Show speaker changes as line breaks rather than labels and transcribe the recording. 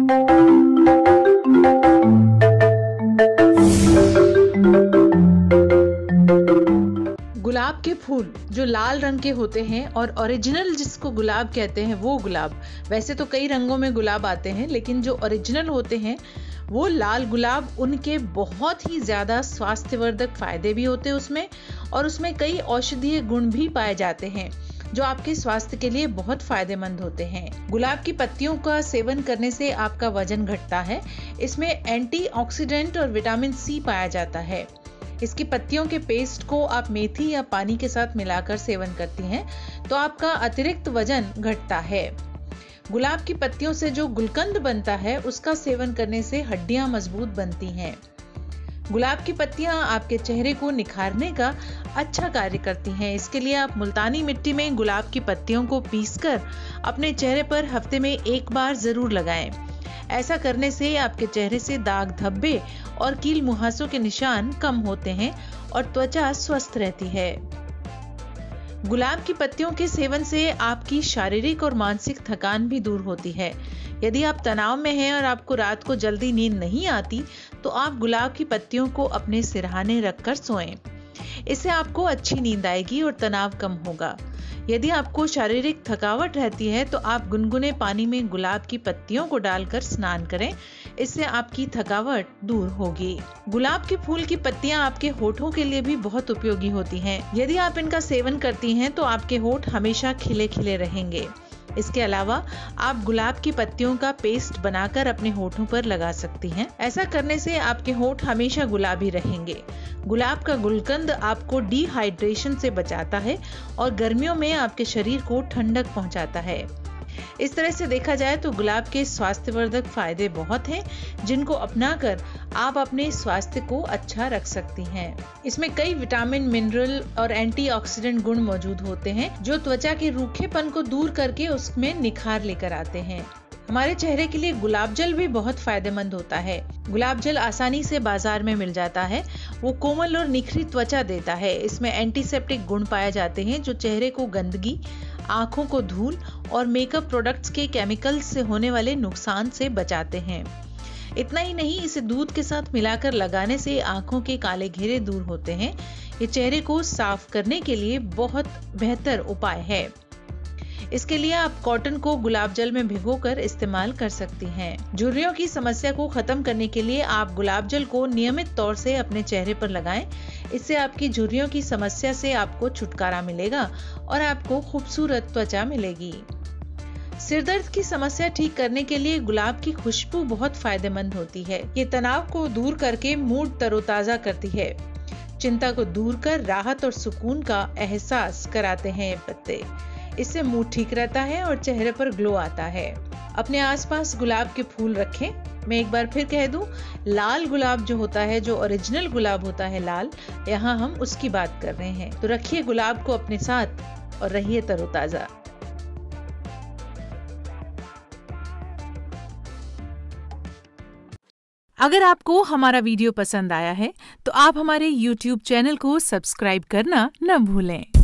गुलाब के फूल जो लाल रंग के होते हैं और ओरिजिनल जिसको गुलाब कहते हैं वो गुलाब, वैसे तो कई रंगों में गुलाब आते हैं लेकिन जो ओरिजिनल होते हैं वो लाल गुलाब, उनके बहुत ही ज्यादा स्वास्थ्यवर्धक फायदे भी होते हैं उसमें, और उसमें कई औषधीय गुण भी पाए जाते हैं जो आपके स्वास्थ्य के लिए बहुत फायदेमंद होते हैं। गुलाब की पत्तियों का सेवन करने से आपका वजन घटता है। इसमें एंटीऑक्सीडेंट और विटामिन सी पाया जाता है। इसकी पत्तियों के पेस्ट को आप मेथी या पानी के साथ मिलाकर सेवन करती हैं तो आपका अतिरिक्त वजन घटता है। गुलाब की पत्तियों से जो गुलकंद बनता है उसका सेवन करने से हड्डियां मजबूत बनती हैं। गुलाब की पत्तियां आपके चेहरे को निखारने का अच्छा कार्य करती हैं। इसके लिए आप मुल्तानी मिट्टी में गुलाब की पत्तियों को पीसकर अपने चेहरे पर हफ्ते में एक बार जरूर लगाएं। ऐसा करने से आपके चेहरे से दाग धब्बे और कील मुहासों के निशान कम होते हैं और त्वचा स्वस्थ रहती है। गुलाब की पत्तियों के सेवन से आपकी शारीरिक और मानसिक थकान भी दूर होती है। यदि आप तनाव में हैं और आपको रात को जल्दी नींद नहीं आती तो आप गुलाब की पत्तियों को अपने सिरहाने रखकर सोएं। इससे आपको अच्छी नींद आएगी और तनाव कम होगा। यदि आपको शारीरिक थकावट रहती है तो आप गुनगुने पानी में गुलाब की पत्तियों को डालकर स्नान करें। इससे आपकी थकावट दूर होगी। गुलाब के फूल की पत्तियां आपके होठों के लिए भी बहुत उपयोगी होती हैं। यदि आप इनका सेवन करती हैं तो आपके होठ हमेशा खिले खिले रहेंगे। इसके अलावा आप गुलाब की पत्तियों का पेस्ट बनाकर अपने होठों पर लगा सकती हैं। ऐसा करने से आपके होठ हमेशा गुलाबी रहेंगे। गुलाब का गुलकंद आपको डिहाइड्रेशन से बचाता है और गर्मियों में आपके शरीर को ठंडक पहुंचाता है। इस तरह से देखा जाए तो गुलाब के स्वास्थ्यवर्धक फायदे बहुत हैं जिनको अपनाकर आप अपने स्वास्थ्य को अच्छा रख सकती हैं। इसमें कई विटामिन, मिनरल और एंटीऑक्सीडेंट गुण मौजूद होते हैं जो त्वचा के रूखेपन को दूर करके उसमें निखार लेकर आते हैं। हमारे चेहरे के लिए गुलाब जल भी बहुत फायदेमंद होता है। गुलाब जल आसानी से बाजार में मिल जाता है। वो कोमल और निखरी त्वचा देता है। इसमें एंटीसेप्टिक गुण पाए जाते हैं जो चेहरे को गंदगी, आंखों को धूल और मेकअप प्रोडक्ट्स के केमिकल्स से होने वाले नुकसान से बचाते हैं। इतना ही नहीं, इसे दूध के साथ मिलाकर लगाने से आंखों के काले घेरे दूर होते हैं। ये चेहरे को साफ करने के लिए बहुत बेहतर उपाय है। इसके लिए आप कॉटन को गुलाब जल में भिगोकर इस्तेमाल कर सकती हैं। झुर्रियों की समस्या को खत्म करने के लिए आप गुलाब जल को नियमित तौर से अपने चेहरे पर लगाएं। इससे आपकी झुर्रियों की समस्या से आपको छुटकारा मिलेगा और आपको खूबसूरत त्वचा मिलेगी। सिरदर्द की समस्या ठीक करने के लिए गुलाब की खुशबू बहुत फायदेमंद होती है। ये तनाव को दूर करके मूड तरोताजा करती है। चिंता को दूर कर राहत और सुकून का एहसास कराते हैं ये पत्ते। इससे मूड ठीक रहता है और चेहरे पर ग्लो आता है। अपने आसपास गुलाब के फूल रखें। मैं एक बार फिर कह दूं, लाल गुलाब जो होता है, जो ओरिजिनल गुलाब होता है लाल, यहाँ हम उसकी बात कर रहे हैं। तो रखिए गुलाब को अपने साथ और रहिए तरोताजा। अगर आपको हमारा वीडियो पसंद आया है तो आप हमारे YouTube चैनल को सब्सक्राइब करना न भूलें।